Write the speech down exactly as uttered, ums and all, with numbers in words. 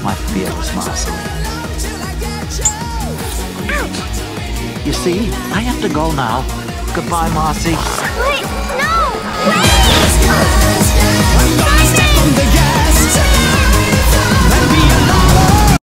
my fearless Marcy. Ouch! You see, I have to go now. Goodbye, Marcy. Wait, no! Wait!